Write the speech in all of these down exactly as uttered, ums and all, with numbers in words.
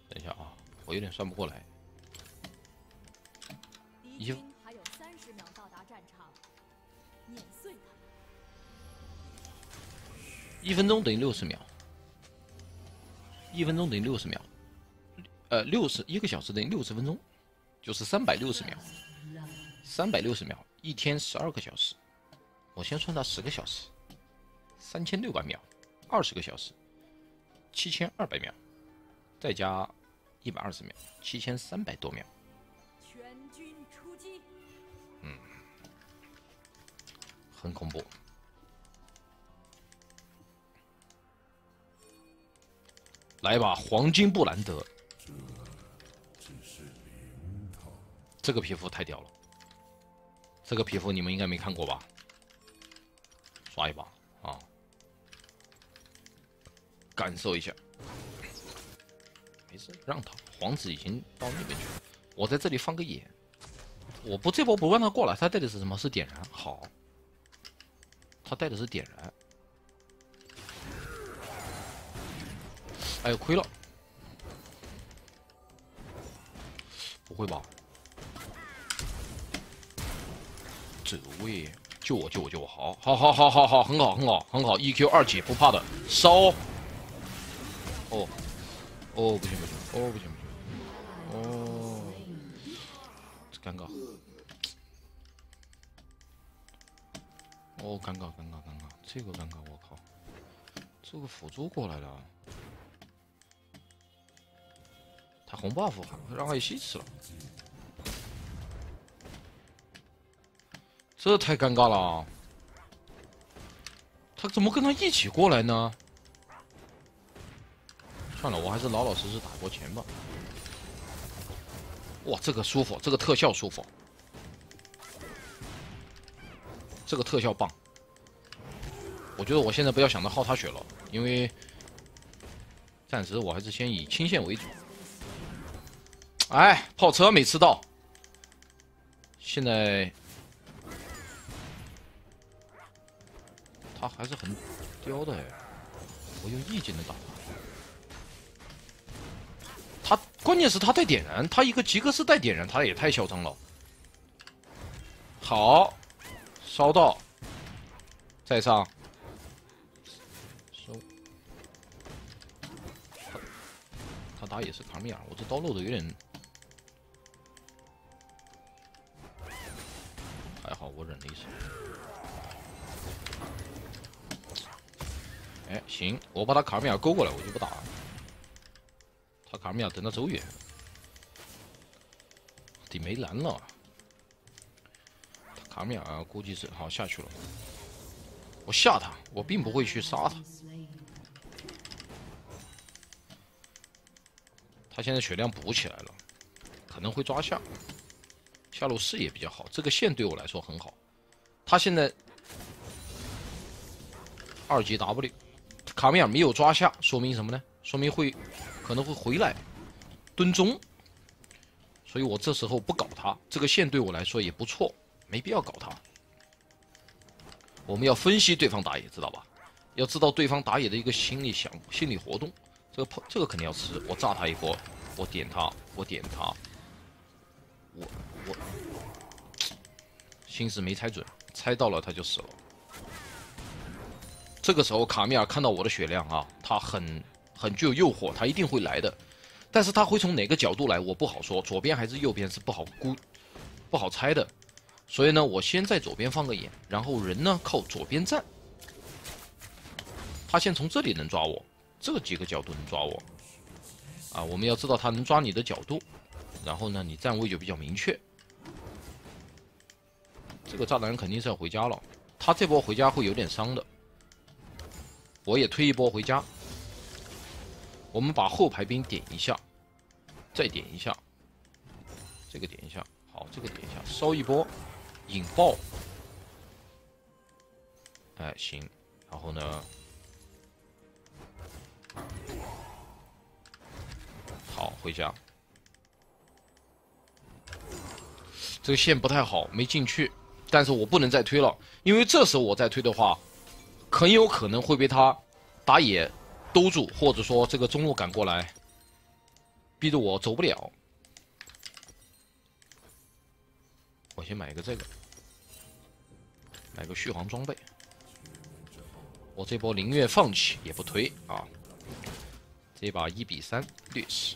等一下啊，我有点算不过来。 敌军还有三十秒到达战场，碾碎他。 一分钟等于六十秒，一分钟等于六十秒，呃，六十一个小时等于六十分钟，就是三百六十秒，三百六十秒，一天十二个小时，我先算它十个小时，三千六百秒，二十个小时，七千二百秒，再加一百二十秒，七千三百多秒。 全军出击！ 嗯，很恐怖。来吧，黄金布兰德。这个皮肤太屌了，这个皮肤你们应该没看过吧？刷一把啊，感受一下。没事，让他。皇子已经到那边去了，我在这里放个眼。我不这波不让他过来，他带的是什么？是点燃。好，他带的是点燃。哎呦，亏了！不会吧？这位救我救我救我！好，好，好，好，好，好，很好，很好，很好。E Q 二姐不怕的，烧！哦，哦，不行不行，哦不行不行，哦，这尴尬。哦，尴尬尴尬尴尬，这个尴尬，我靠！这个辅助过来了。他红 buff 让艾希吃了，这太尴尬了。他怎么跟他一起过来呢？算了，我还是老老实实打过钱吧。哇，这个舒服，这个特效舒服，这个特效棒。我觉得我现在不要想着耗他血了，因为暂时我还是先以清线为主。哎，炮车没吃到，现在他还是很刁的哎，我用意境的打他，他关键是他带点燃，他一个吉格斯带点燃，他也太嚣张了。好，烧到，再上，收，他他打也是卡米尔，我这刀漏的有点。还好我忍了一手。哎，行，我把他卡米尔勾过来，我就不打了。他卡米尔等他走远，底没蓝了。他卡米尔估计是好下去了。我吓他，我并不会去杀他。他现在血量补起来了，可能会抓下。下路视野比较好，这个线对我来说很好。他现在二级 W， 卡米尔没有抓下，说明什么呢？说明会可能会回来蹲中，所以我这时候不搞他，这个线对我来说也不错，没必要搞他。我们要分析对方打野，知道吧？要知道对方打野的一个心理想心理活动。这个这个肯定要吃，我炸他一波，我点他，我点他，我。我心思没猜准，猜到了他就死了。这个时候卡米尔看到我的血量啊，他很很具有诱惑，他一定会来的。但是他会从哪个角度来，我不好说，左边还是右边是不好估、不好猜的。所以呢，我先在左边放个眼，然后人呢靠左边站。他先从这里能抓我，这几个角度能抓我。啊，我们要知道他能抓你的角度，然后呢，你站位就比较明确。这个炸弹人肯定是要回家了，他这波回家会有点伤的，我也推一波回家。我们把后排兵点一下，再点一下，这个点一下，好，这个点一下，烧一波，引爆，哎行，然后呢，好回家。这个线不太好，没进去。但是我不能再推了，因为这时候我再推的话，很有可能会被他打野兜住，或者说这个中路赶过来。 逼得我走不了。我先买一个这个，买个续航装备。我这波宁愿放弃也不推啊！这把一比三劣势。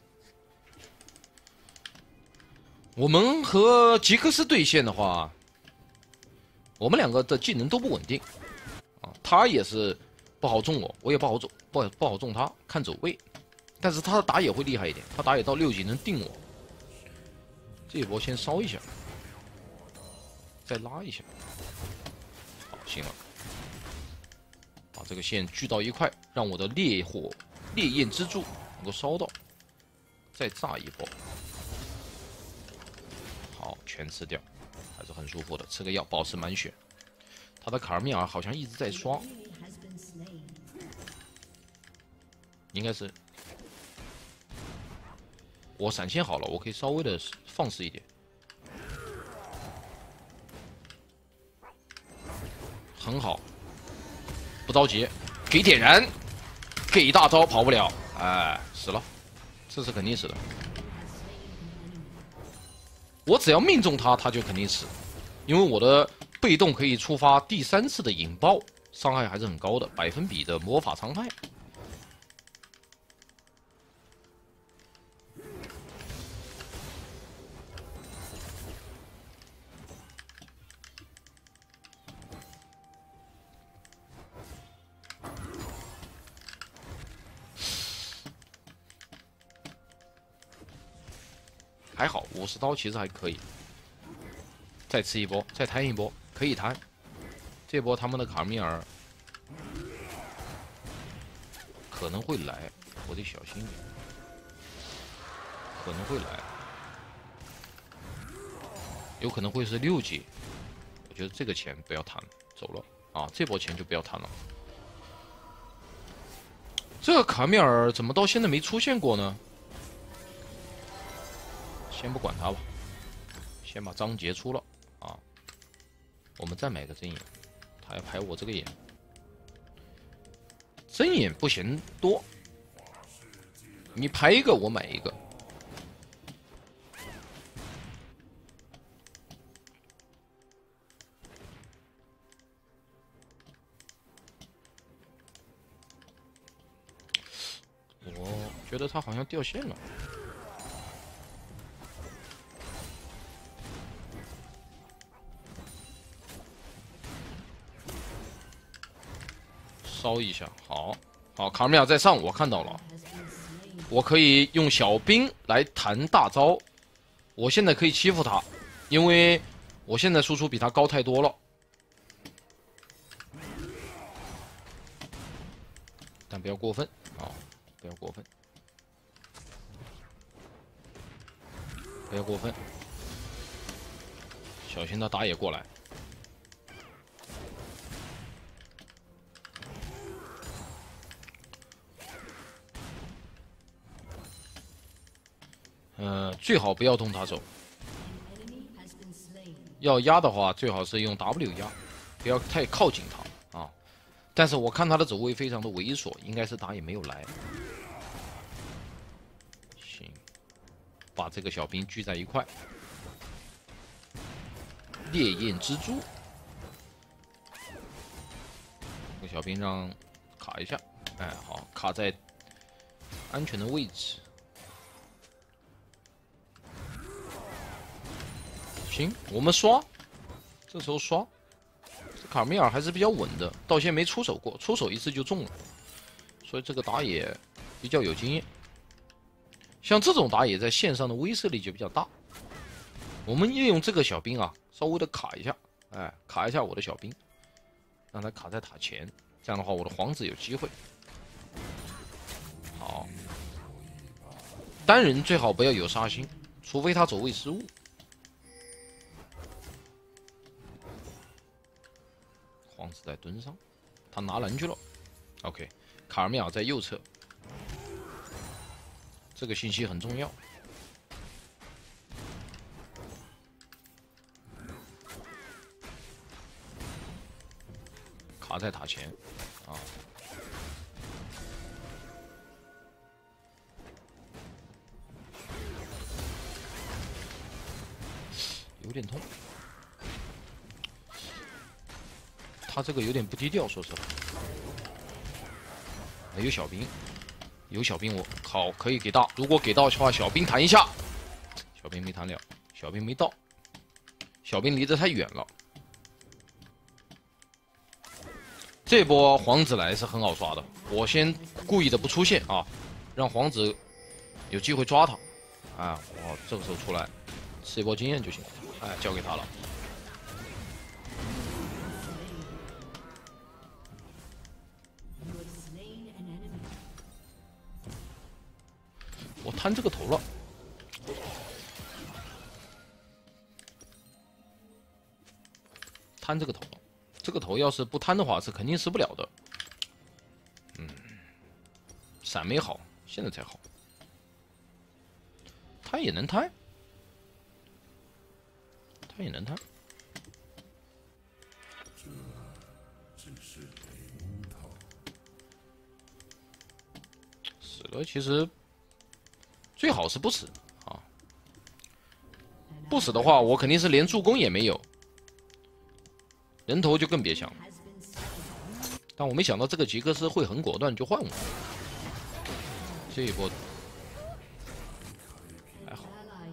我们和吉克斯对线的话，我们两个的技能都不稳定啊，他也是不好中我，我也不好走，不好不好中他，看走位。但是他的打野会厉害一点，他打野到六级能定我。这一波先烧一下，再拉一下，好，行了。把这个线聚到一块，让我的烈火烈焰之柱能够烧到，再炸一波。好，全吃掉，还是很舒服的。吃个药，保持满血。他的卡尔米尔好像一直在刷，应该是我闪现好了，我可以稍微的放肆一点。很好。不着急，给点燃，给大招跑不了，哎，死了，这是肯定死的。我只要命中他，他就肯定死，因为我的被动可以触发第三次的引爆，伤害还是很高的，百分比的魔法伤害。还好，五十刀其实还可以。再吃一波，再摊一波，可以摊。这波他们的卡米尔可能会来，我得小心点。可能会来，有可能会是六级。我觉得这个钱不要谈，走了啊！这波钱就不要谈了。这个卡米尔怎么到现在没出现过呢？先不管他吧，先把章节出了啊。我们再买个针眼，他要排我这个眼，针眼不嫌多，你排一个我买一个。我觉得他好像掉线了。烧一下，好，好，卡米尔在上，我看到了，我可以用小兵来弹大招，我现在可以欺负他，因为我现在输出比他高太多了，但不要过分啊，不要过分，不要过分，小心他打野过来。呃，最好不要动他走。要压的话，最好是用 W 压，不要太靠近他啊。但是我看他的走位非常的猥琐，应该是打野没有来。行，把这个小兵聚在一块。烈焰之珠，这个小兵让卡一下，哎，好，卡在安全的位置。行，我们刷，这时候刷，这卡米尔还是比较稳的，到现在没出手过，出手一次就中了，所以这个打野比较有经验。像这种打野在线上的威慑力就比较大。我们利用这个小兵啊，稍微的卡一下，哎，卡一下我的小兵，让他卡在塔前，这样的话我的皇子有机会。好，单人最好不要有杀心，除非他走位失误。皇子在蹲上，他拿蓝去了。OK， 卡尔米尔在右侧，这个信息很重要。卡在塔前，啊， 有点痛。他这个有点不低调，说实话。没有小兵，有小兵我好可以给到。如果给到的话，小兵弹一下。小兵没弹了，小兵没到，小兵离得太远了。这波皇子来是很好抓的，我先故意的不出现啊，让皇子有机会抓他。啊，哦，这个时候出来吃一波经验就行，哎，交给他了。我摊这个头了，摊这个头了。这个头要是不摊的话，是肯定死不了的。嗯，闪没好，现在才好。他也能摊，他也能摊。死了，其实最好是不死啊！不死的话，我肯定是连助攻也没有。人头就更别想了，但我没想到这个吉克斯会很果断就换我，这一波还好。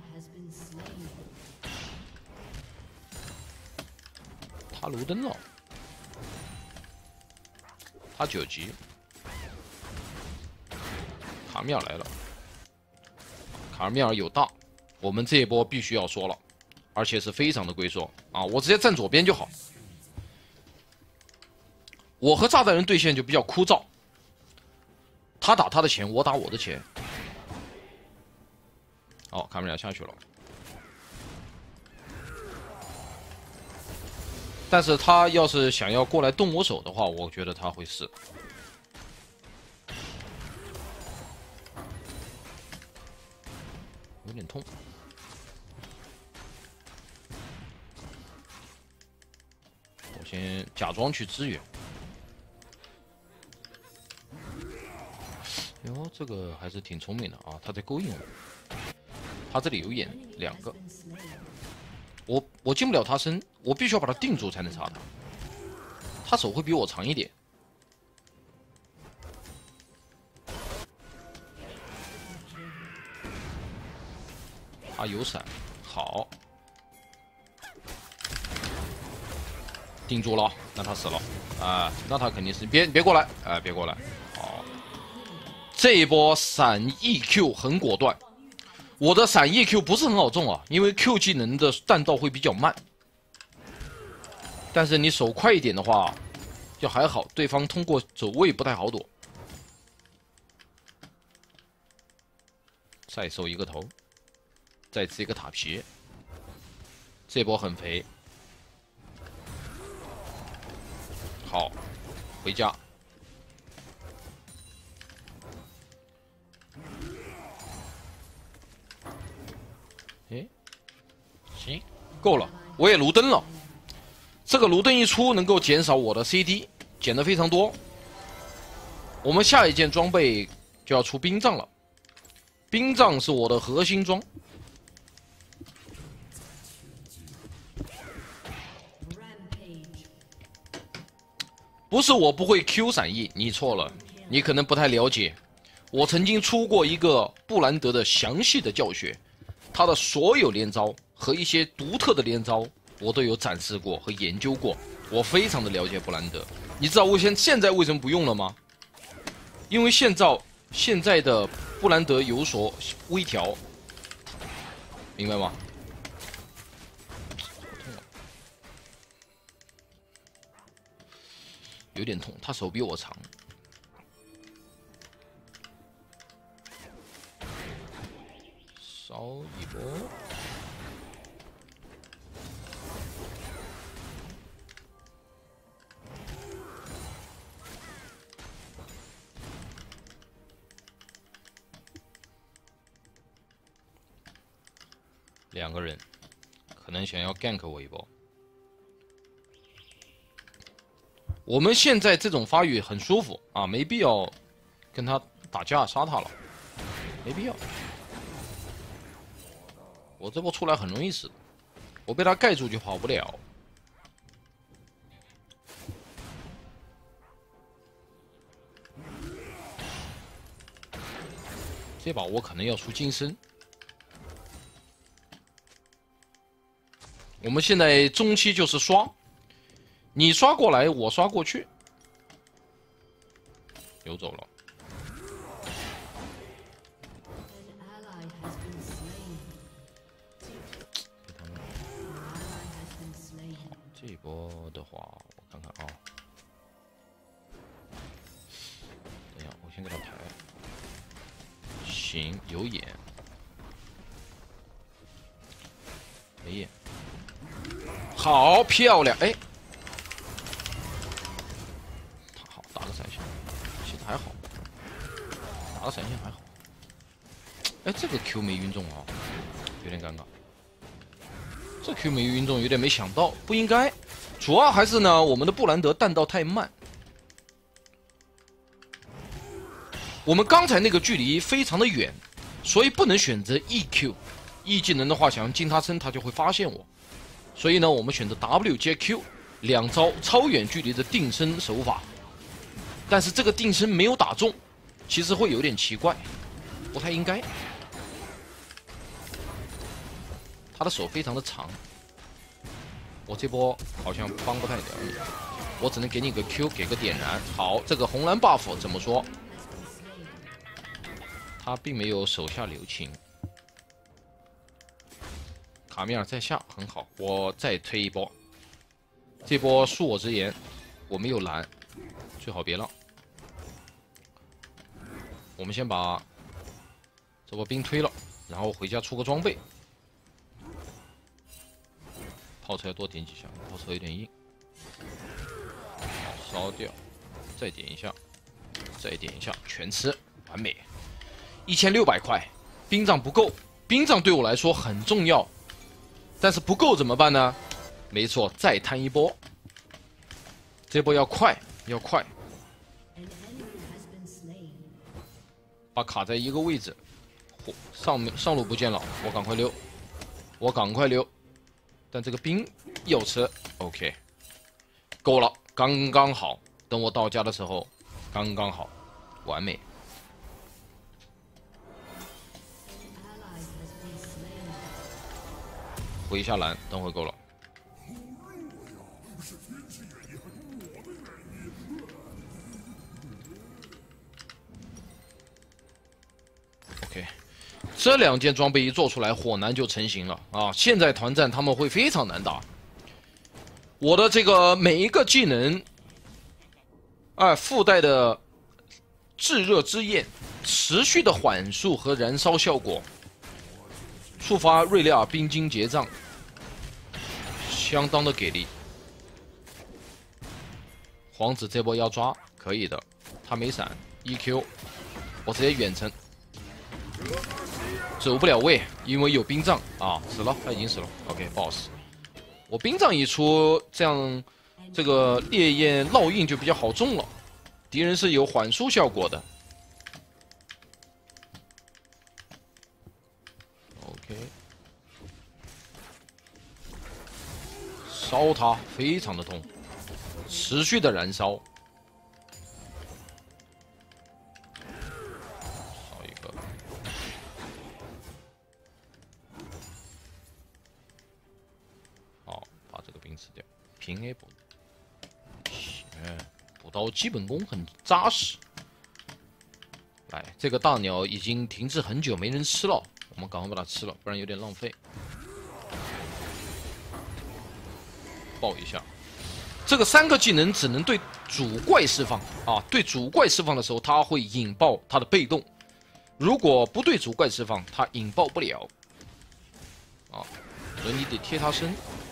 他卢登了，他九级，卡米尔来了，卡米尔有大，我们这一波必须要说了，而且是非常的龟缩啊！我直接站左边就好。我和炸弹人对线就比较枯燥，他打他的钱，我打我的钱。哦，卡米尔下去了，但是他要是想要过来动我手的话，我觉得他会死。有点痛。我先假装去支援。哟，这个还是挺聪明的啊！他在勾引我，他这里有眼两个，我我进不了他身，我必须要把他定住才能杀他。他手会比我长一点，他有闪，好，定住了，那他死了啊！那他肯定是别别过来，哎、呃，别过来，好。这一波闪 E Q 很果断，我的闪 E Q 不是很好中啊，因为 Q 技能的弹道会比较慢。但是你手快一点的话，就还好，对方通过走位不太好躲。再收一个头，再吃一个塔皮，这波很肥。好，回家。哎，行，够了，我也卢登了。这个卢登一出，能够减少我的 C D， 减的非常多。我们下一件装备就要出冰杖了，冰杖是我的核心装。不是我不会 Q 闪 E， 你错了，你可能不太了解。我曾经出过一个布兰德的详细的教学。他的所有连招和一些独特的连招，我都有展示过和研究过，我非常的了解布兰德。你知道我现现在为什么不用了吗？因为现在现在的布兰德有所微调，明白吗？有点痛，他手比我长。烧一波，两个人可能想要 gank 我一波。我们现在这种发育很舒服啊，没必要跟他打架杀他了，没必要。我这波出来很容易死， 我被他盖住就跑不了。这把我可能要出金身。我们现在中期就是刷，你刷过来，我刷过去，游走了。这一波的话，我看看啊，等一下，我先给他排。行，有眼，没眼，好漂亮！哎，他好，打个闪现，其实还好，打个闪现还好。哎，这个 Q 没晕中啊，有点尴尬。这 Q 没晕中，有点没想到，不应该。主要还是呢，我们的布兰德弹道太慢。我们刚才那个距离非常的远，所以不能选择 E Q。E 技能的话，想要近他身，他就会发现我。所以呢，我们选择 W 接 Q， 两招超远距离的定身手法。但是这个定身没有打中，其实会有点奇怪，不太应该。他的手非常的长，我这波好像帮不太了你，我只能给你个 Q， 给个点燃。好，这个红蓝 buff 怎么说？他并没有手下留情。卡米尔在下很好，我再推一波。这波恕我直言，我没有蓝，最好别浪。我们先把这波兵推了，然后回家出个装备。炮车要多点几下，炮车有点硬。烧掉，再点一下，再点一下，全吃，完美。一千六百块，兵杖不够，兵杖对我来说很重要，但是不够怎么办呢？没错，再摊一波，这波要快，要快，把卡在一个位置，上面上路不见了，我赶快溜，我赶快溜，但这个兵要吃 ，OK， 够了，刚刚好，等我到家的时候，刚刚好，完美。回一下蓝，等会够了。OK， 这两件装备一做出来，火男就成型了啊！现在团战他们会非常难打。我的这个每一个技能，哎、呃，附带的炙热之焰、持续的缓速和燃烧效果。触发瑞利亚冰晶结账，相当的给力。皇子这波要抓，可以的，他没闪 ，E Q， 我直接远程，走不了位，因为有冰杖啊，死了，他已经死了。OK，boss， 我冰杖一出，这样这个烈焰烙印就比较好中了，敌人是有缓速效果的。烧它非常的痛，持续的燃烧。烧一个，好，把这个兵吃掉，平 A 补。行，补刀基本功很扎实。来，这个大鸟已经停滞很久，没人吃了，我们赶快把它吃了，不然有点浪费。爆一下，这个三个技能只能对主怪释放啊！对主怪释放的时候，它会引爆它的被动；如果不对主怪释放，它引爆不了啊！所以你得贴他身。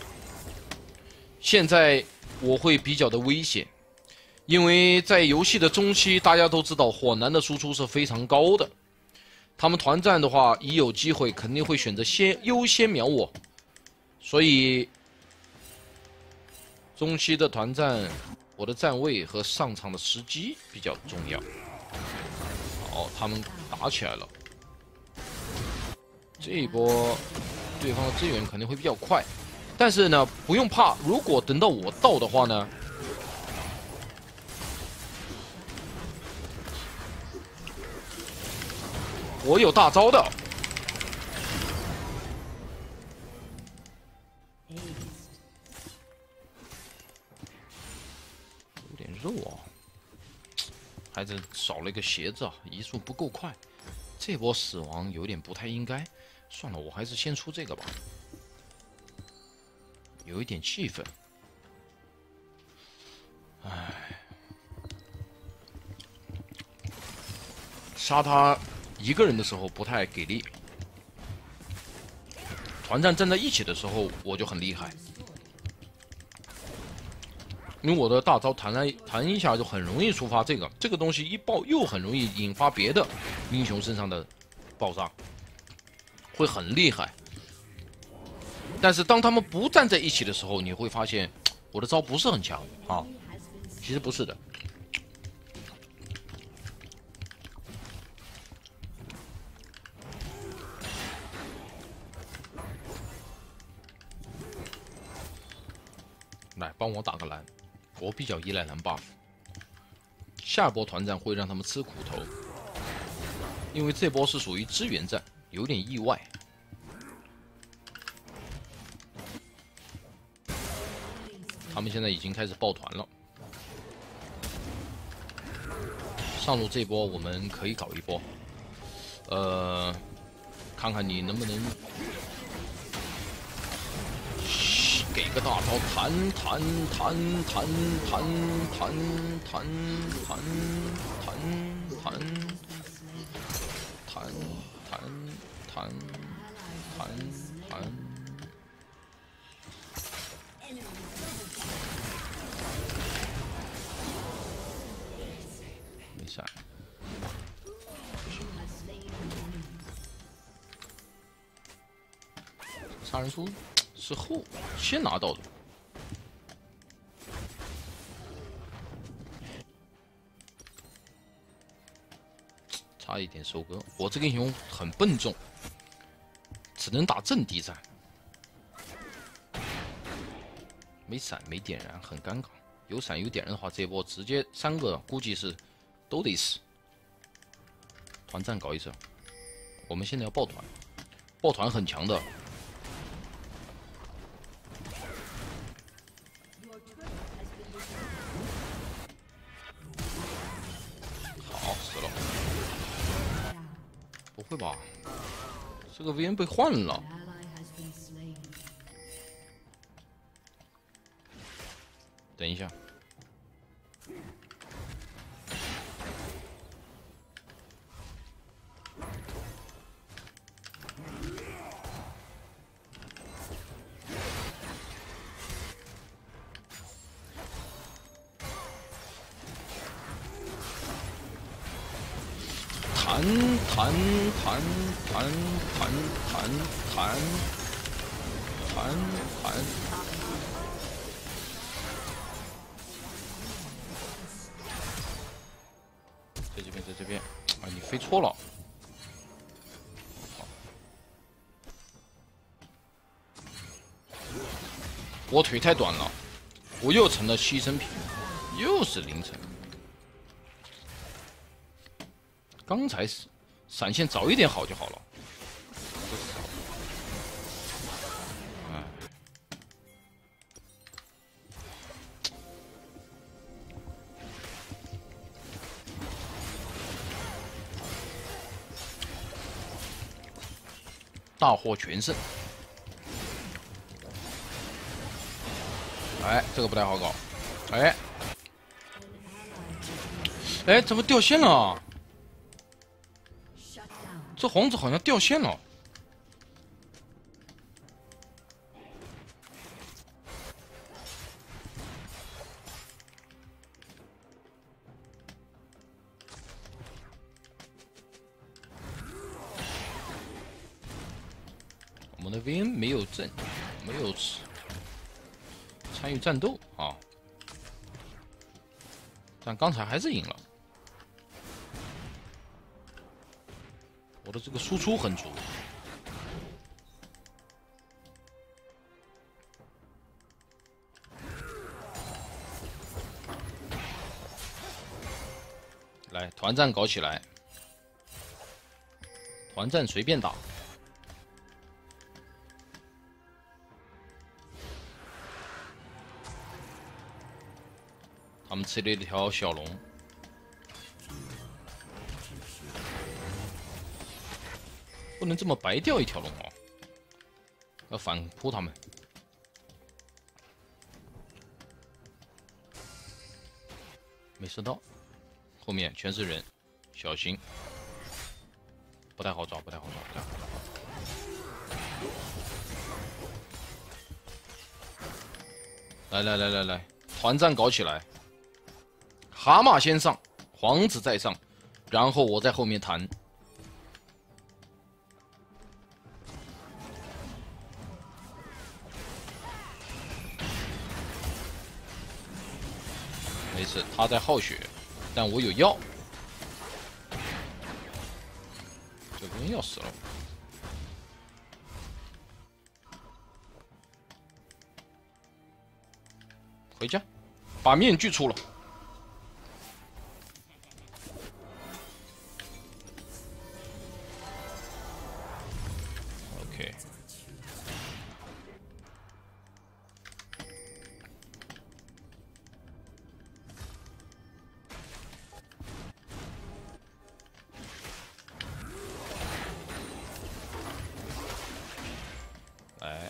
现在我会比较的危险，因为在游戏的中期，大家都知道火男的输出是非常高的。他们团战的话，一有机会肯定会选择先优先秒我，所以。中期的团战，我的站位和上场的时机比较重要。好，他们打起来了。这一波，对方的支援肯定会比较快。 但是呢，不用怕，如果等到我到的话呢，我有大招的。有点肉啊，还是少了一个鞋子啊，移速不够快。这波死亡有点不太应该，算了，我还是先出这个吧。 有一点气愤，唉，杀他一个人的时候不太给力，团战站在一起的时候我就很厉害，因为我的大招弹来弹一下就很容易触发这个，这个东西一爆又很容易引发别的英雄身上的爆炸，会很厉害。 但是当他们不站在一起的时候，你会发现我的招不是很强啊，其实不是的。来帮我打个蓝，我比较依赖蓝 buff。下波团战会让他们吃苦头，因为这波是属于支援战，有点意外。 他们现在已经开始抱团了，上路这波我们可以搞一波，呃，看看你能不能给个大招，弹弹弹弹弹弹弹弹弹弹弹弹弹弹。 没闪，杀人书是后先拿到的，差一点收割。我这个英雄很笨重，只能打阵地战，没闪没点燃，很尴尬。有闪有点燃的话，这波直接三个估计是。 都得死，团战搞一手。我们现在要抱团，抱团很强的。好，死了。不会吧？这个 V N 被换了。等一下。 弹弹弹弹弹弹弹弹弹，在这边，在这边，啊，你飞错了。我腿太短了，我又成了牺牲品，又是凌晨。 刚才是闪现早一点好就好了。哎，大获全胜。哎，这个不太好搞。哎，哎，怎么掉线了？ 这皇子好像掉线了，我们的 V N 没有阵，没有参与战斗啊，但刚才还是赢了。 我的这个输出很足， 团战搞起来，团战随便打。他们吃了一条小龙，不能这么白掉一条龙哦，要反扑他们。没射到，后面全是人，小心，不太好抓，不太好抓，不太好抓。来来来来来，团战搞起来！蛤蟆先上，皇子再上，然后我在后面弹。没事，他在耗血，但我有药。这个人要死了。回家，把面具出了。OK。来，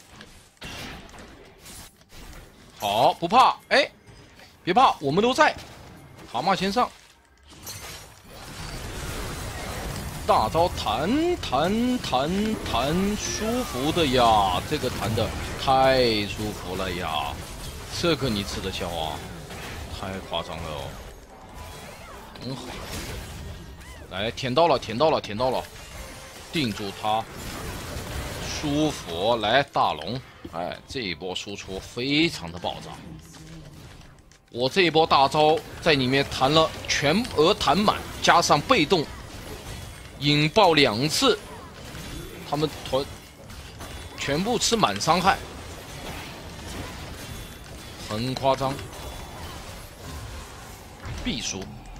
好，不怕，哎，别怕，我们都在。蛤蟆先上，大招弹弹弹弹，舒服的呀，这个弹的太舒服了呀，这个你吃得消啊？太夸张了哦，很好。来，舔到了，舔到了，舔到了，定住它。舒服，来大龙，哎，这一波输出非常的爆炸。我这一波大招在里面弹了全额弹满，加上被动引爆两次，他们团全部吃满伤害，很夸张，必输。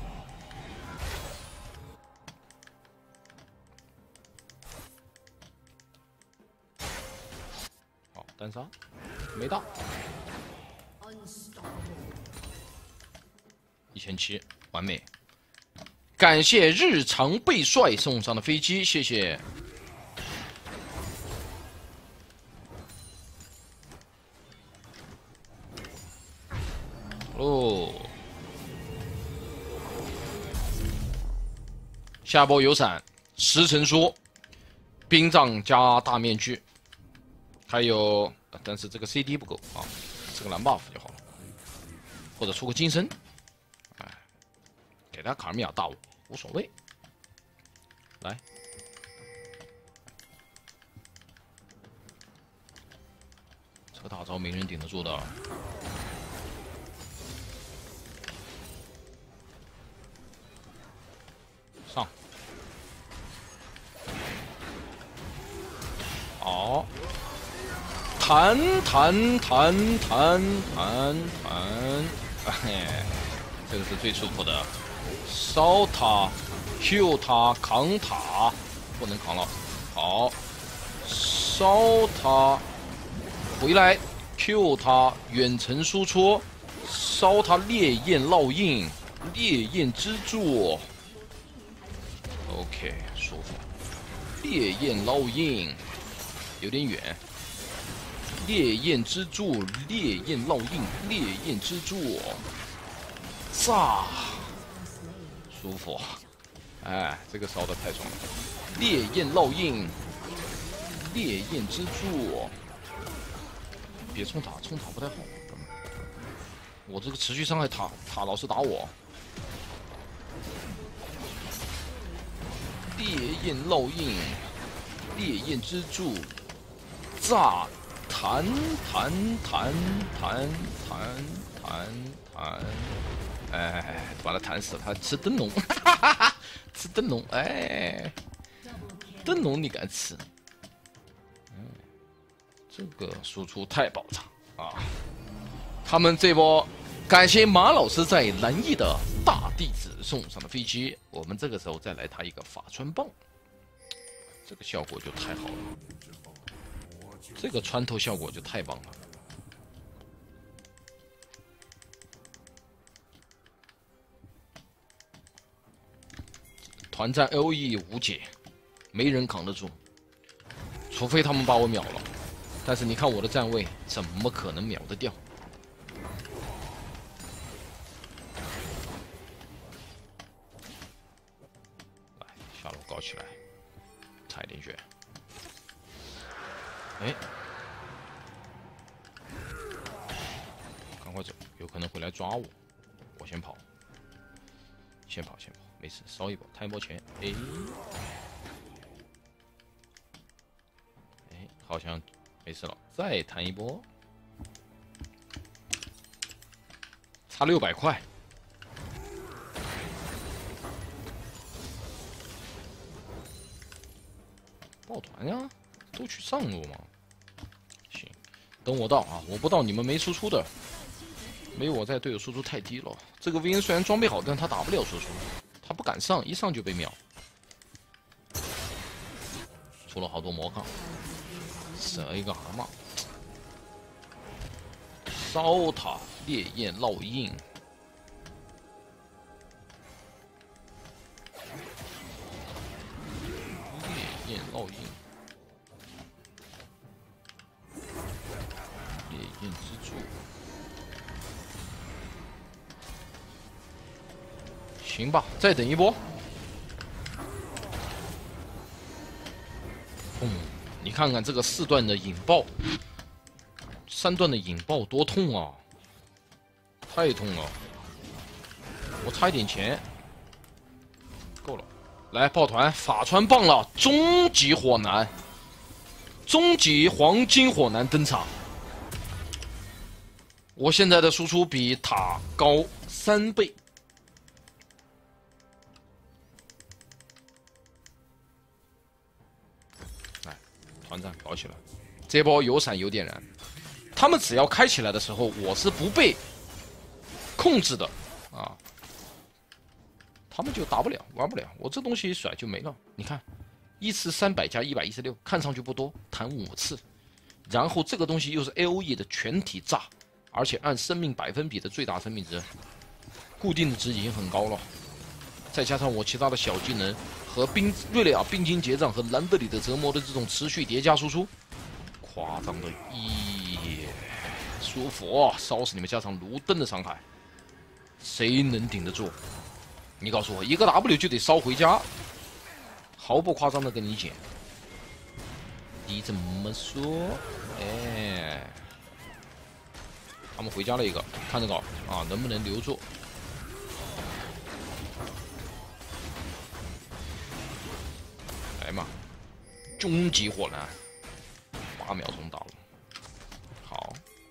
单杀没到，一千七，完美。感谢日常被帅送上的飞机，谢谢。哦，下波有闪，十层说，冰杖加大面具。还有，但是这个 C D 不够啊，这个蓝 buff 就好了，或者出个金身，哎，给他卡尔米亚大我无所谓。来，这个大招没人顶得住的。上，好。弹弹弹弹弹弹，哎，这个是最舒服的。烧他 ，Q 他，扛塔，不能扛了。好，烧他，回来 Q 他，远程输出，烧他烈焰烙印，烈焰之柱。OK， 舒服。烈焰烙印有点远。烈焰之柱，烈焰烙印，烈焰之柱，炸，舒服，哎，这个烧的太爽了。烈焰烙印，烈焰之柱，别冲塔，冲塔不太好。我这个持续伤害塔塔老是打我。烈焰烙印，烈焰之柱，炸。弹弹弹弹弹弹弹，哎，把他弹死了。他吃灯笼，哈哈哈，吃灯笼，哎，灯笼你敢吃？嗯，这个输出太爆炸啊！他们这波感谢马老师在蓝翼的大弟子送上的飞机，我们这个时候再来他一个法穿棒，这个效果就太好了，这个穿透效果就太棒了。团战 L O E 无解，没人扛得住，除非他们把我秒了。但是你看我的站位，怎么可能秒得掉？来，下楼搞起来，踩点血。哎，赶快走，有可能会来抓我，我先跑，先跑，先跑。 没事，烧一波，摊一波钱。哎，哎，好像没事了，再摊一波，差六百块。抱团呀，都去上路嘛。行，等我到啊，我不到你们没输出的，没有我在，队友输出太低了。这个 V N 虽然装备好，但他打不了输出。 他不敢上，一上就被秒。出了好多魔抗，射一个蛤蟆，烧他烈焰烙印。烈焰烙印，烈焰之柱。 行吧，再等一波。嗯，你看看这个四段的引爆，三段的引爆多痛啊！太痛了，我差一点钱，够了。来抱团，法穿棒了，终极火男，终极黄金火男登场。我现在的输出比塔高三倍。 团战搞起来，这波有闪有点燃，他们只要开起来的时候，我是不被控制的啊，他们就打不了，玩不了，我这东西一甩就没了。你看，一次三百加一百一十六，看上去不多，弹五次，然后这个东西又是 L O E 的全体炸，而且按生命百分比的最大生命值，固定的值已经很高了，再加上我其他的小技能。 和冰瑞蕾尔冰晶结账和兰德里的折磨的这种持续叠加输出，夸张的一舒服哦，烧死你们加上卢登的伤害，谁能顶得住？你告诉我，一个 W 就得烧回家，毫不夸张的跟你讲，你怎么说？哎，他们回家了一个，看着搞啊，能不能留住？ 来嘛，终极火男，八秒钟到了，好，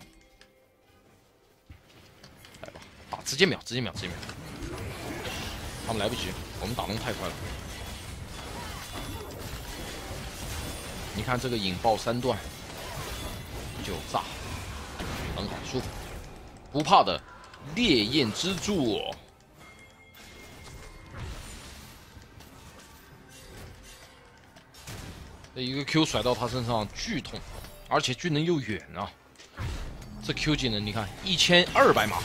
来吧，打直接秒，直接秒，直接秒，他们来不及，我们打龙太快了。你看这个引爆三段就炸，很好，舒服，不怕的烈焰之柱。 这一个 Q 甩到他身上巨痛，而且巨能又远啊！这 Q 技能你看一千二百码，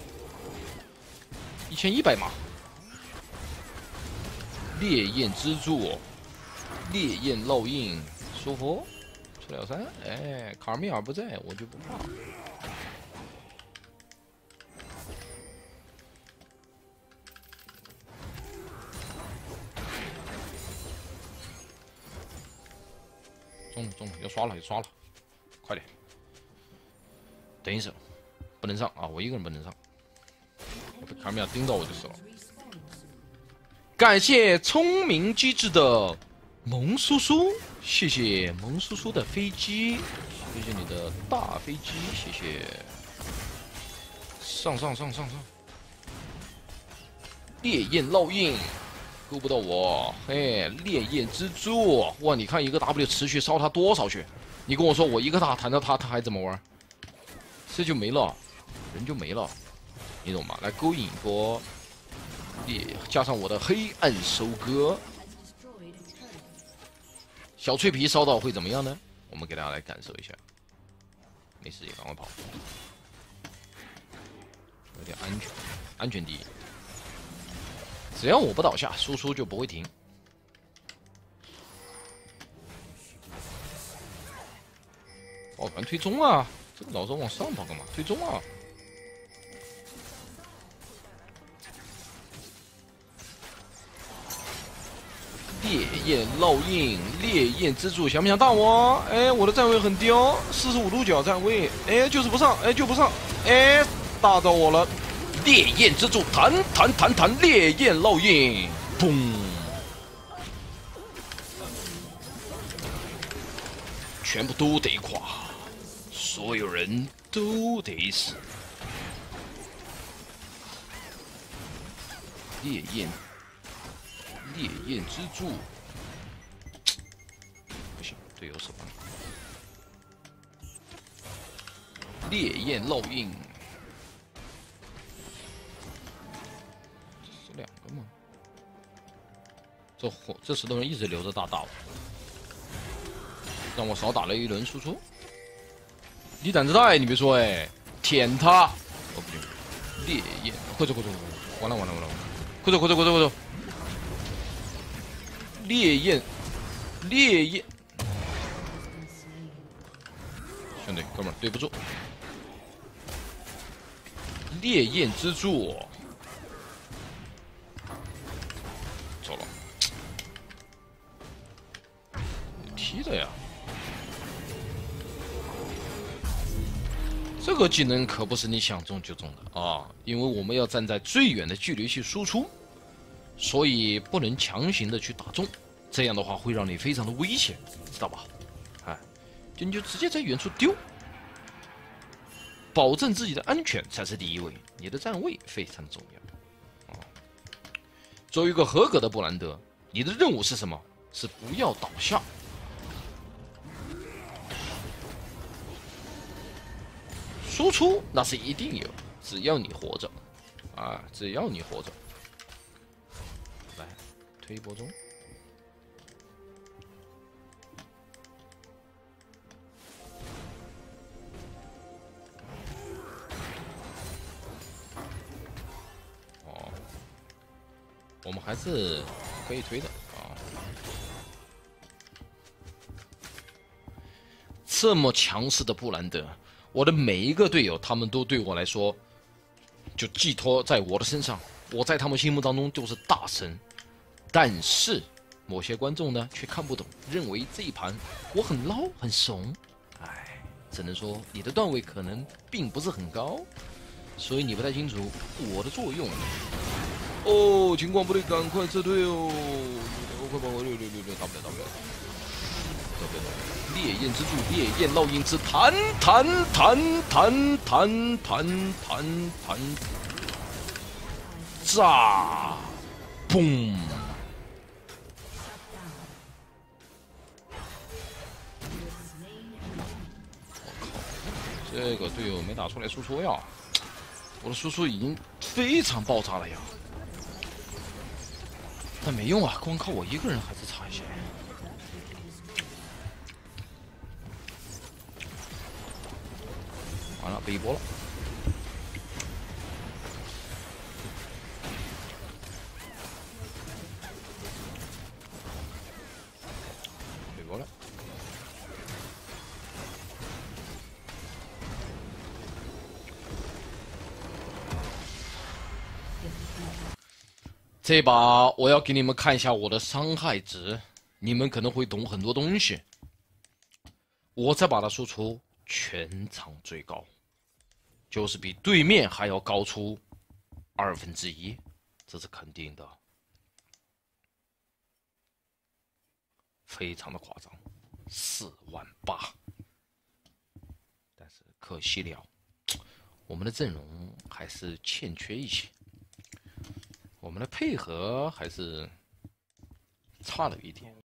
一千一百码，烈焰之柱，烈焰烙印，舒服，出了三，哎，卡尔米尔不在，我就不怕。中了中了，要刷了要刷了，快点！等一手，不能上啊！我一个人不能上，我被卡米亚盯到我就死了。感谢聪明机智的萌叔叔，谢谢萌叔叔的飞机，谢谢你的大飞机，谢谢。上上上上上！烈焰烙印。 勾不到我，哎，烈焰之柱，哇！你看一个 W 持续烧他多少血？你跟我说我一个大弹到他，他还怎么玩？这就没了，人就没了，你懂吗？来勾引一波， 烈加上我的黑暗收割，小脆皮烧到会怎么样呢？我们给大家来感受一下。没事，也赶快跑，有点安全，安全第一。只要我不倒下，输出就不会停。哦，咱推中啊！这个老是往上跑干嘛？推中啊！烈焰烙印，烈焰之柱，想不想打我？哎，我的站位很低哦，四十五度角站位，哎，就是不上，哎，就不上，哎，打到我了！烈焰之柱，弹弹弹弹，烈焰烙印，砰！全部都得垮，所有人都得死。烈焰。烈焰之柱，不行，队友手办。烈焰烙印，这是两个吗？这火这石头人一直留着大大的，让我少打了一轮输出。你胆子大，你别说哎，舔他！哦不行，烈焰，快走快走，完了完了完了，快走快走快走快走！烈焰，烈焰，兄弟，哥们儿，对不住。烈焰之柱，走了，踢的呀。这个技能可不是你想中就中的啊，因为我们要站在最远的距离去输出。所以不能强行的去打中，这样的话会让你非常的危险，知道吧？哎，就你就直接在远处丢，保证自己的安全才是第一位，你的站位非常重要。啊，作为一个合格的布兰德，你的任务是什么？是不要倒下。输出那是一定有，只要你活着，啊，只要你活着。来，推一波中。哦，我们还是可以推的啊。这么强势的布兰德，我的每一个队友，他们都对我来说，就寄托在我的身上。我在他们心目当中就是大神，但是某些观众呢却看不懂，认为这一盘我很捞很怂，哎，只能说你的段位可能并不是很高，所以你不太清楚我的作用。哦，情况不对，赶快撤退哦！我快跑！六六六六，打不了，打不了，打不了！烈焰之柱，烈焰烙印之弹弹弹弹弹弹弹弹。炸！砰！我靠，这个队友没打出来输出呀！我的输出已经非常爆炸了呀，但没用啊，光靠我一个人还是差一些。完了，被一波了。过来，这把我要给你们看一下我的伤害值，你们可能会懂很多东西。我这把的输出全场最高，就是比对面还要高出二分之一，这是肯定的。非常的夸张，四万八，但是可惜了，我们的阵容还是欠缺一些，我们的配合还是差了一点。